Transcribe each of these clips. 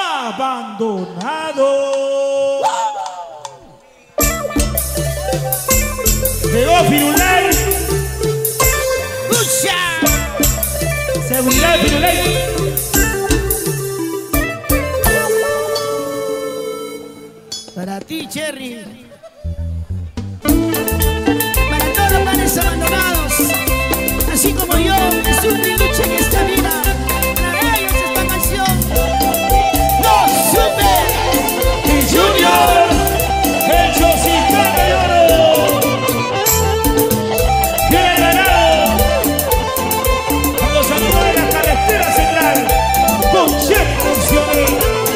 abandonado. Llegó Firulay. Seguridad de Firulay. Para ti, Cherry. Para todos los padres abandonados, así como yo, que sufre y lucha en esta vida. Para ellos esta canción. ¡Los Super! Y Junior, el Chocitano de Oro. Bien ganado. Con los amigos de la carretera central. Con Chef Funciones.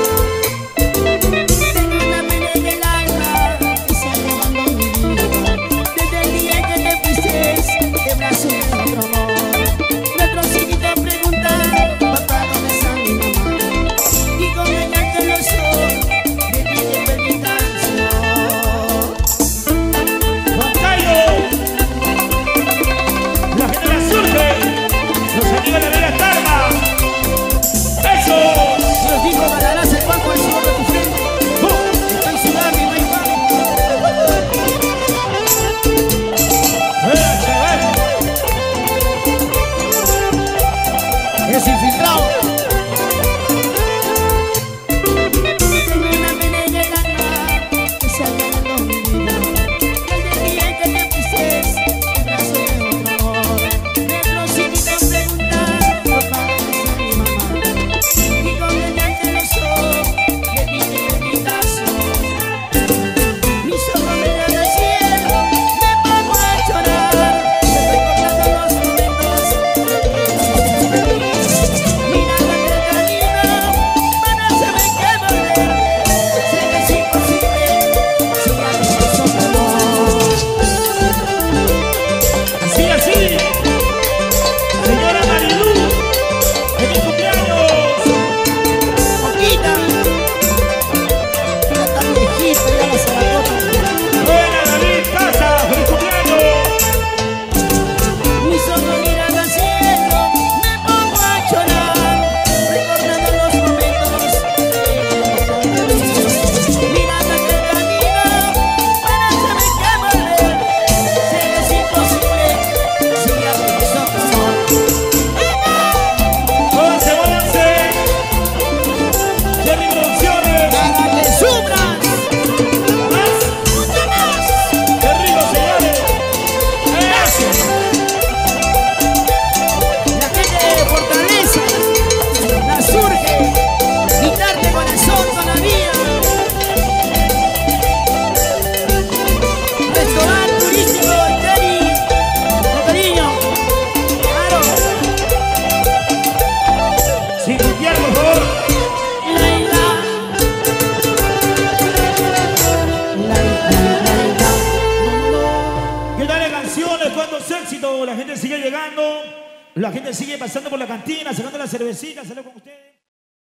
Es infiltrado. Una pena de ganar, que se acabó mi vida. Desde el día que te fuiste, el brazo de otro amor. Me prosiguen preguntar por padres a mi mamá. Y con engañarte los ojos, le dije que mi caso. Mis ojos me dan al cielo, me pongo a llorar. Recordando los momentos de éxito, la gente sigue llegando, la gente sigue pasando por la cantina, sacando la cervecita, salió con ustedes.